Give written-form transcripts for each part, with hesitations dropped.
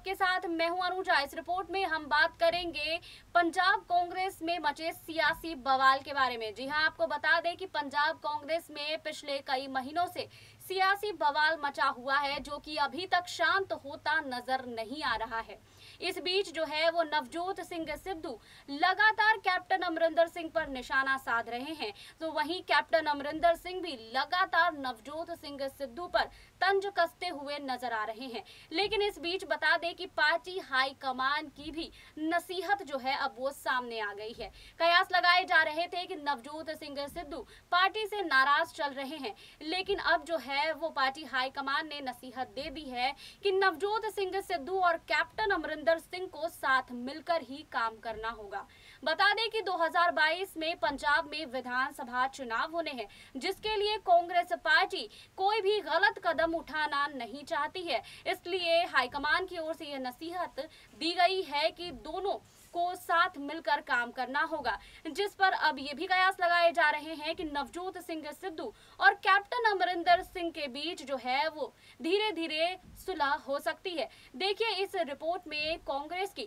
आपके साथ मैं हूं अनुजा। इस रिपोर्ट में हम बात करेंगे पंजाब कांग्रेस में मचे सियासी बवाल के बारे में। जी हां, आपको बता दें कि पंजाब कांग्रेस में पिछले कई महीनों से सियासी बवाल मचा हुआ है, जो कि अभी तक शांत होता नजर नहीं आ रहा है। इस बीच जो है वो नवजोत सिंह सिद्धू लगातार कैप्टन अमरिंदर सिंह पर निशाना साध रहे हैं, तो वहीं कैप्टन अमरिंदर सिंह भी लगातार नवजोत सिंह सिद्धू पर तंज कसते हुए नजर आ रहे हैं। लेकिन इस बीच बता दें कि पार्टी हाईकमान की भी नसीहत जो है अब वो सामने आ गई है। कयास लगाए जा रहे थे कि नवजोत सिंह सिद्धू पार्टी से नाराज चल रहे हैं, लेकिन अब जो है वो पार्टी हाईकमान ने नसीहत दे दी है कि नवजोत सिंह सिद्धू और कैप्टन अमरिंदर सिंह को साथ मिलकर ही काम करना होगा। बता दें कि 2022 में पंजाब में विधानसभा चुनाव होने हैं, जिसके लिए कांग्रेस पार्टी कोई भी गलत कदम उठाना नहीं चाहती है। इसलिए हाईकमान की ओर से यह नसीहत दी गई है कि दोनों को साथ मिलकर काम करना होगा, जिस पर अब ये भी कयास लगाए जा रहे हैं कि नवजोत सिंह सिद्धू और कैप्टन अमरिंदर सिंह के बीच जो है वो धीरे धीरे सुलह हो सकती है। देखिए इस रिपोर्ट में कांग्रेस की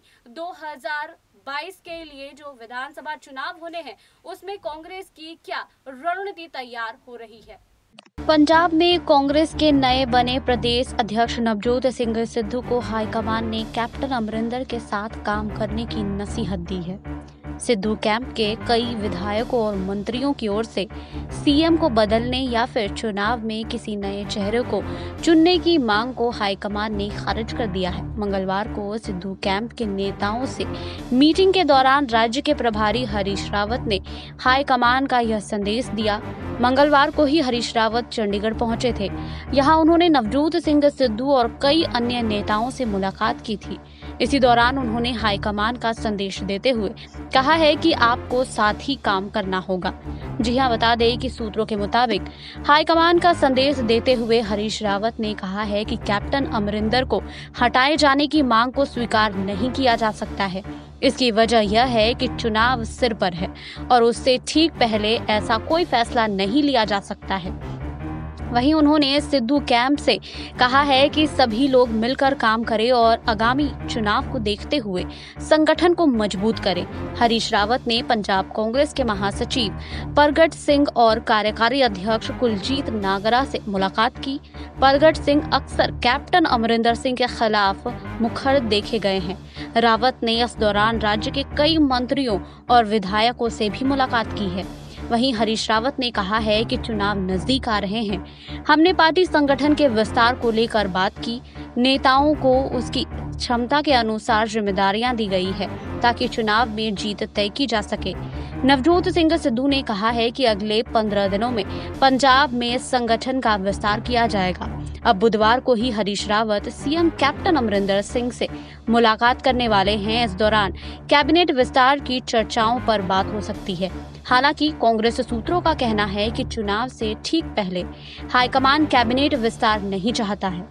2022 के लिए जो विधानसभा चुनाव होने हैं उसमें कांग्रेस की क्या रणनीति तैयार हो रही है। पंजाब में कांग्रेस के नए बने प्रदेश अध्यक्ष नवजोत सिंह सिद्धू को हाईकमान ने कैप्टन अमरिंदर के साथ काम करने की नसीहत दी है। सिद्धू कैंप के कई विधायकों और मंत्रियों की ओर से सीएम को बदलने या फिर चुनाव में किसी नए चेहरे को चुनने की मांग को हाईकमान ने खारिज कर दिया है। मंगलवार को सिद्धू कैंप के नेताओं से मीटिंग के दौरान राज्य के प्रभारी हरीश रावत ने हाईकमान का यह संदेश दिया। मंगलवार को ही हरीश रावत चंडीगढ़ पहुंचे थे। यहां उन्होंने नवजोत सिंह सिद्धू और कई अन्य नेताओं से मुलाकात की थी। इसी दौरान उन्होंने हाईकमान का संदेश देते हुए कहा है कि आपको साथ ही काम करना होगा। जी हां, बता दें कि सूत्रों के मुताबिक हाईकमान का संदेश देते हुए हरीश रावत ने कहा है कि कैप्टन अमरिंदर को हटाए जाने की मांग को स्वीकार नहीं किया जा सकता है। इसकी वजह यह है कि चुनाव सिर पर है और उससे ठीक पहले ऐसा कोई फैसला नहीं लिया जा सकता है। वहीं उन्होंने सिद्धू कैंप से कहा है कि सभी लोग मिलकर काम करें और आगामी चुनाव को देखते हुए संगठन को मजबूत करें। हरीश रावत ने पंजाब कांग्रेस के महासचिव परगट सिंह और कार्यकारी अध्यक्ष कुलजीत नागरा से मुलाकात की। परगट सिंह अक्सर कैप्टन अमरिंदर सिंह के खिलाफ मुखर देखे गए हैं। रावत ने इस दौरान राज्य के कई मंत्रियों और विधायकों से भी मुलाकात की है। वहीं हरीश रावत ने कहा है कि चुनाव नजदीक आ रहे हैं। हमने पार्टी संगठन के विस्तार को लेकर बात की। नेताओं को उसकी क्षमता के अनुसार जिम्मेदारियां दी गई है ताकि चुनाव में जीत तय की जा सके। नवजोत सिंह सिद्धू ने कहा है कि अगले 15 दिनों में पंजाब में संगठन का विस्तार किया जाएगा। अब बुधवार को ही हरीश रावत सीएम कैप्टन अमरिंदर सिंह से मुलाकात करने वाले हैं। इस दौरान कैबिनेट विस्तार की चर्चाओं पर बात हो सकती है। हालांकि कांग्रेस सूत्रों का कहना है कि चुनाव से ठीक पहले हाईकमान कैबिनेट विस्तार नहीं चाहता है।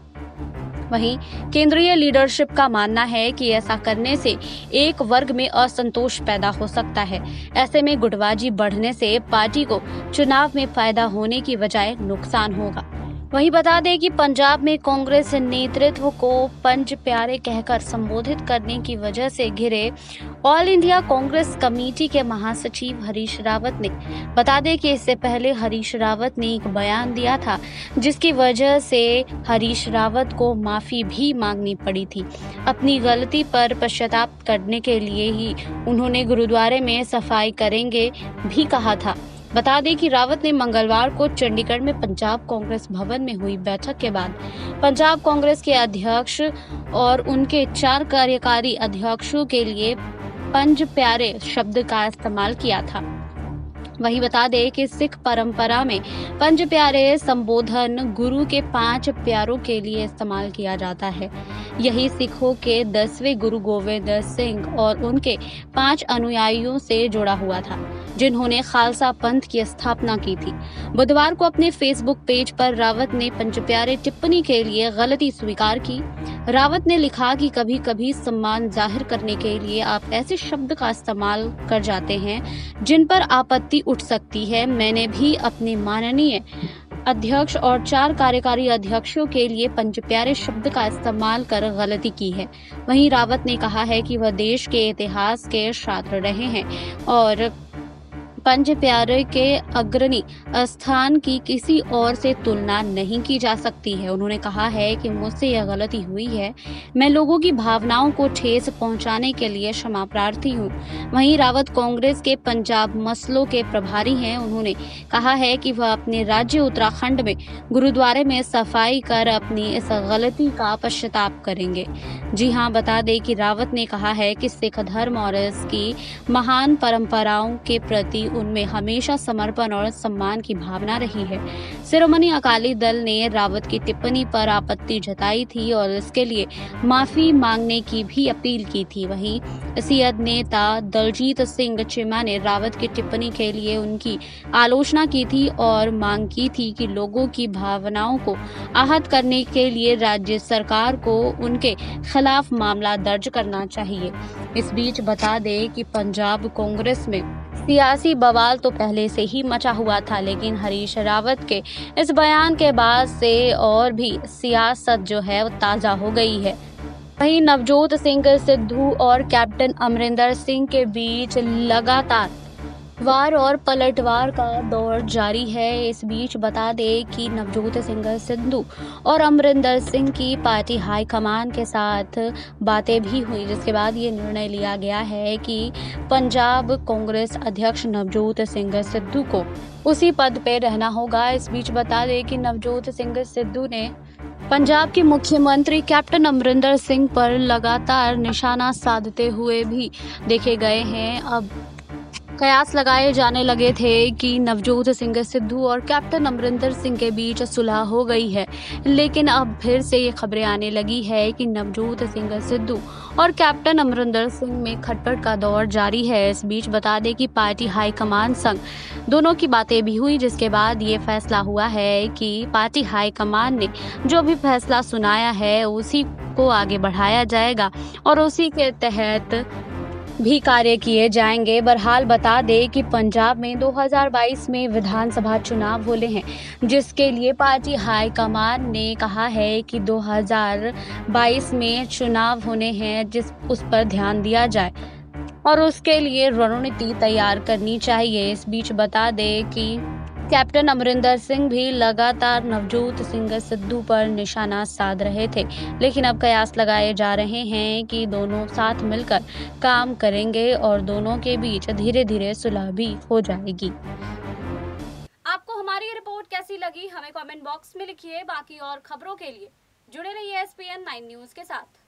वहीं केंद्रीय लीडरशिप का मानना है कि ऐसा करने से एक वर्ग में असंतोष पैदा हो सकता है। ऐसे में गुटबाजी बढ़ने से पार्टी को चुनाव में फायदा होने की बजाय नुकसान होगा। वहीं बता दें कि पंजाब में कांग्रेस नेतृत्व को पंज प्यारे कहकर संबोधित करने की वजह से घिरे ऑल इंडिया कांग्रेस कमेटी के महासचिव हरीश रावत ने बता दें कि इससे पहले हरीश रावत ने एक बयान दिया था, जिसकी वजह से हरीश रावत को माफी भी मांगनी पड़ी थी। अपनी गलती पर पश्चाताप करने के लिए ही उन्होंने गुरुद्वारे में सफाई करेंगे भी कहा था। बता दें कि रावत ने मंगलवार को चंडीगढ़ में पंजाब कांग्रेस भवन में हुई बैठक के बाद पंजाब कांग्रेस के अध्यक्ष और उनके 4 कार्यकारी अध्यक्षों के लिए पंज प्यारे शब्द का इस्तेमाल किया था। वहीं बता दें कि सिख परंपरा में पंज प्यारे संबोधन गुरु के 5 प्यारों के लिए इस्तेमाल किया जाता है। यही सिखों के 10वें गुरु गोविंद सिंह और उनके 5 अनुयायियों से जुड़ा हुआ था, जिन्होंने खालसा पंथ की स्थापना की थी। बुधवार को अपने फेसबुक पेज पर रावत ने पंज प्यारे टिप्पणी के लिए गलती स्वीकार की। रावत ने लिखा कि कभी कभी सम्मान जाहिर करने के लिए आप ऐसे शब्द का इस्तेमाल कर जाते हैं जिन पर आपत्ति उठ सकती है। मैंने भी अपने माननीय अध्यक्ष और 4 कार्यकारी अध्यक्षों के लिए पंच प्यारे शब्द का इस्तेमाल कर गलती की है। वहीं रावत ने कहा है कि वह देश के इतिहास के छात्र रहे हैं और पंच प्यारे के अग्रणी स्थान की किसी और से तुलना नहीं की जा सकती है। उन्होंने कहा है कि मुझसे यह गलती हुई है, मैं लोगों की भावनाओं को ठेस पहुंचाने के लिए क्षमा प्रार्थी हूं। वहीं रावत कांग्रेस के पंजाब मसलों के प्रभारी हैं। उन्होंने कहा है कि वह अपने राज्य उत्तराखंड में गुरुद्वारे में सफाई कर अपनी इस गलती का पश्चाताप करेंगे। जी हां, बता दें कि रावत ने कहा है कि सिख धर्म और इसकी महान परंपराओं के प्रति उनमें हमेशा समर्पण और सम्मान की भावना रही है। शिरोमणि अकाली दल ने रावत की टिप्पणी पर आपत्ति जताई थी और इसके लिए माफी मांगने की भी अपील की थी। वहीं सियाद नेता दलजीत सिंह चीमा ने रावत की टिप्पणी के लिए उनकी आलोचना की थी और मांग की थी कि लोगों की भावनाओं को आहत करने के लिए राज्य सरकार को उनके खिलाफ मामला दर्ज करना चाहिए। इस बीच बता दें कि पंजाब कांग्रेस में सियासी बवाल तो पहले से ही मचा हुआ था, लेकिन हरीश रावत के इस बयान के बाद से और भी सियासत जो है वो ताजा हो गई है। वहीं नवजोत सिंह सिद्धू और कैप्टन अमरिंदर सिंह के बीच लगातार वार और पलटवार का दौर जारी है। इस बीच बता दें कि नवजोत सिंह सिद्धू और अमरिंदर सिंह की पार्टी हाईकमान के साथ बातें भी हुई, जिसके बाद ये निर्णय लिया गया है कि पंजाब कांग्रेस अध्यक्ष नवजोत सिंह सिद्धू को उसी पद पे रहना होगा। इस बीच बता दें कि नवजोत सिंह सिद्धू ने पंजाब के मुख्यमंत्री कैप्टन अमरिंदर सिंह पर लगातार निशाना साधते हुए भी देखे गए हैं। अब कयास लगाए जाने लगे थे कि नवजोत सिंह सिद्धू और कैप्टन अमरिंदर सिंह के बीच सुलह हो गई है, लेकिन अब फिर से ये खबरें आने लगी है कि नवजोत सिंह सिद्धू और कैप्टन अमरिंदर सिंह में खटपट का दौर जारी है। इस बीच बता दें कि पार्टी हाईकमान संग दोनों की बातें भी हुई, जिसके बाद ये फैसला हुआ है कि पार्टी हाईकमान ने जो भी फैसला सुनाया है उसी को आगे बढ़ाया जाएगा और उसी के तहत भी कार्य किए जाएंगे। बहरहाल बता दें कि पंजाब में 2022 में विधानसभा चुनाव होने हैं, जिसके लिए पार्टी हाईकमान ने कहा है कि 2022 में चुनाव होने हैं, उस पर ध्यान दिया जाए और उसके लिए रणनीति तैयार करनी चाहिए। इस बीच बता दें कि कैप्टन अमरिंदर सिंह भी लगातार नवजोत सिंह सिद्धू पर निशाना साध रहे थे, लेकिन अब कयास लगाए जा रहे हैं कि दोनों साथ मिलकर काम करेंगे और दोनों के बीच धीरे धीरे सुलह भी हो जाएगी। आपको हमारी रिपोर्ट कैसी लगी हमें कमेंट बॉक्स में लिखिए। बाकी और खबरों के लिए जुड़े रहिए SPN 9 न्यूज के साथ।